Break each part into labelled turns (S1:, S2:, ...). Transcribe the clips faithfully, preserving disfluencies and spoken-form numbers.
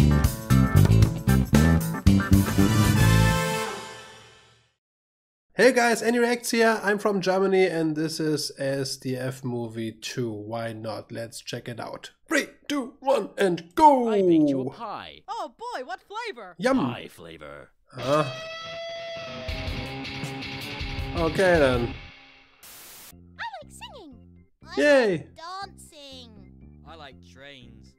S1: Hey guys, AnyReacts here. I'm from Germany and this is S D F Movie two. Why not? Let's check it out. Three, two, one, and go!
S2: I baked you a pie.
S3: Oh boy, what flavor?
S1: Yum!
S2: Pie flavor.
S1: Uh. Okay then.
S4: I like singing. I
S1: Yay!
S4: like dancing.
S2: I like trains.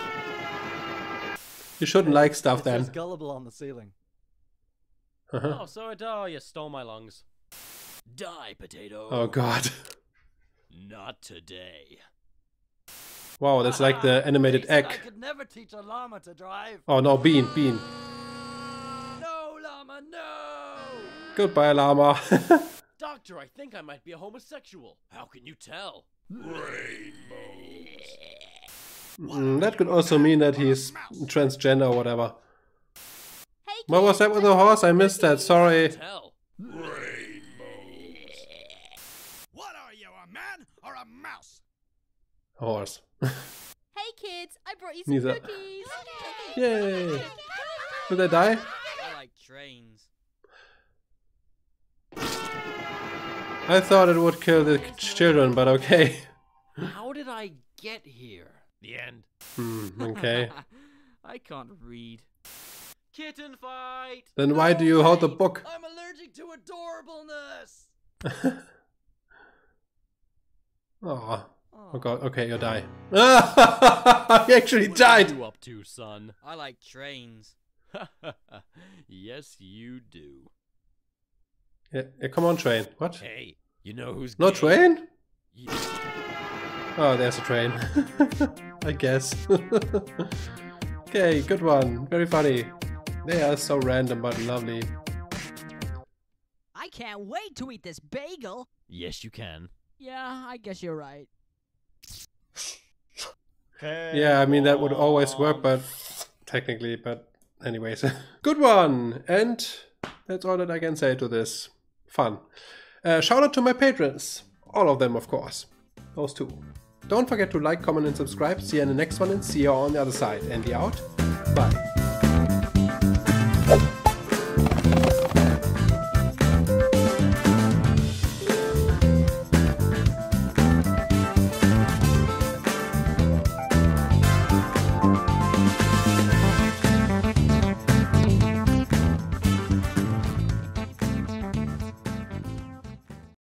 S1: You shouldn't like stuff
S5: It
S1: then.
S5: says gullible on the ceiling.
S1: Uh-huh.
S2: Oh, so it, oh, you stole my lungs. Die, potato.
S1: Oh god.
S2: Not today.
S1: Wow, that's like the animated egg.
S5: I could never teach a llama to drive.
S1: Oh no, bean, bean.
S2: No, llama, no!
S1: Goodbye, llama.
S2: Doctor, I think I might be a homosexual. How can you tell?
S1: Mm, that could also mean that he's transgender or whatever.
S4: Hey,
S1: What was that with the horse? I missed that, sorry.
S2: Tell.
S6: What are you, a man or a mouse?
S1: Horse.
S4: Hey kids, I brought you some
S1: Neither.
S4: cookies.
S1: Yay! Did I die?
S2: I like trains.
S1: I thought it would kill the children, but okay.
S2: How did I get here? The end.
S1: Hmm, okay.
S2: I can't read. Kitten fight!
S1: Then why do you hold the book?
S2: I'm allergic to adorableness!
S1: Oh. Oh god, okay, you die. He actually
S2: What
S1: died!
S2: are you up to, son? I like trains. Yes, you do.
S1: Yeah, yeah, come on, train. What?
S2: Hey, you know who's
S1: No
S2: gay?
S1: train?
S2: You-
S1: Oh, there's a train. I guess. Okay, good one. Very funny. They are so random but lovely.
S3: I can't wait to eat this bagel.
S2: Yes, you can.
S3: Yeah, I guess you're right.
S1: Yeah, I mean that would always work, but technically, but anyways. Good one! And that's all that I can say to this. Fun. Uh, shout out to my patrons. All of them, of course. Those two. Don't forget to like, comment and subscribe. See you in the next one and see you on the other side. Andy out. Bye.